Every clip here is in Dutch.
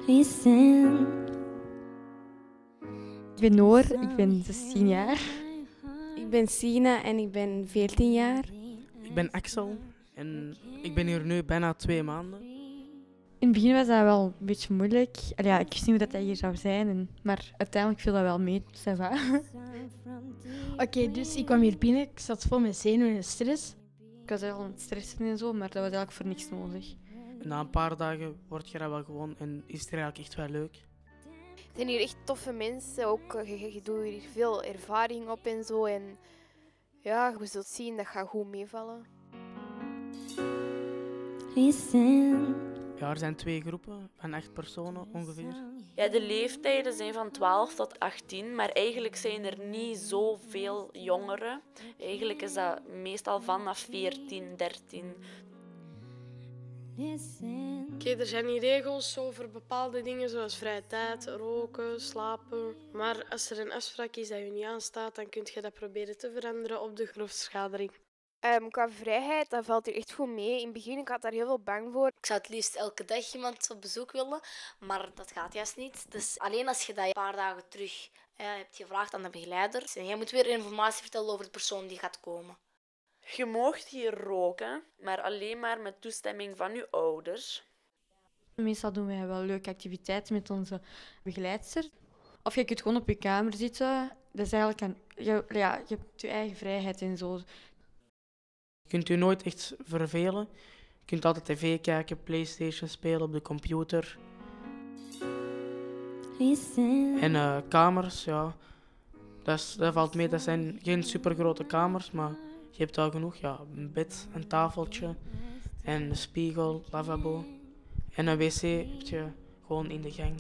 Listen. Ik ben Noor, ik ben 16 jaar. Ik ben Sina en ik ben 14 jaar. Ik ben Axel en ik ben hier nu bijna 2 maanden. In het begin was dat wel een beetje moeilijk. Ja, ik wist niet hoe dat hier zou zijn, maar uiteindelijk viel dat wel mee. Ça va. Oké, dus ik kwam hier binnen, ik zat vol met zenuwen en stress. Ik was al aan het stressen en zo, maar dat was eigenlijk voor niks nodig. Na een paar dagen word je dat wel gewoon en is het er eigenlijk echt wel leuk. Het zijn hier echt toffe mensen, ook je doet hier veel ervaring op en zo. En ja, je zult zien, dat gaat goed meevallen. Listen. Ja, er zijn 2 groepen van 8 personen ongeveer. Ja, de leeftijden zijn van 12 tot 18, maar eigenlijk zijn er niet zoveel jongeren. Eigenlijk is dat meestal vanaf 14, 13. Oké, er zijn hier regels over bepaalde dingen zoals vrije tijd, roken, slapen. Maar als er een afspraak is dat je niet aanstaat, dan kun je dat proberen te veranderen op de groepsvergadering. Qua vrijheid, dat valt hier echt goed mee. In het begin ik had daar heel veel bang voor. Ik zou het liefst elke dag iemand op bezoek willen, maar dat gaat juist niet. Dus alleen als je dat een paar dagen terug hebt gevraagd aan de begeleider. En jij moet weer informatie vertellen over de persoon die gaat komen. Je moogt hier roken, maar alleen maar met toestemming van je ouders. Meestal doen wij wel leuke activiteiten met onze begeleidster. Of je kunt gewoon op je kamer zitten. Dat is eigenlijk je hebt je eigen vrijheid en zo. Je kunt je nooit echt vervelen. Je kunt altijd tv kijken, PlayStation spelen op de computer. Listen. En kamers, ja, dat valt mee. Dat zijn geen supergrote kamers, maar je hebt wel genoeg. Ja, een bed, een tafeltje en een spiegel, lavabo. En een wc heb je gewoon in de gang.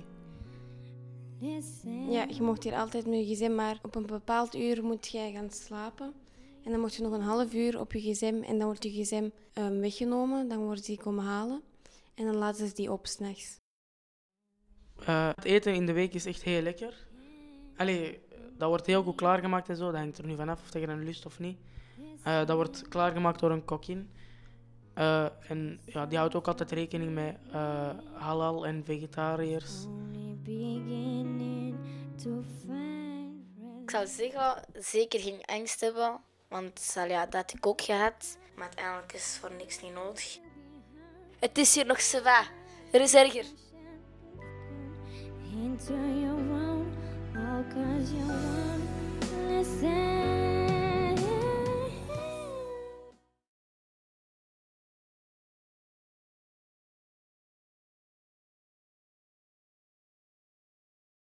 Ja, je mocht hier altijd met je gsm, maar op een bepaald uur moet jij gaan slapen. En dan mocht je nog een half uur op je gsm en dan wordt je gsm weggenomen. Dan wordt die komen halen en dan laten ze die op 's nachts. Het eten in de week is echt heel lekker. Allee, dat wordt heel goed klaargemaakt en zo. Dat hangt er nu vanaf of je een lust of niet. Dat wordt klaargemaakt door een kokkin. En ja, die houdt ook altijd rekening met halal en vegetariërs. Ik zou zeggen, zeker geen angst hebben, want ja, dat heb ik ook gehad. Maar uiteindelijk is het voor niks niet nodig. Het is hier nog ça va. Er is erger. Into your own, all 'cause you won't listen.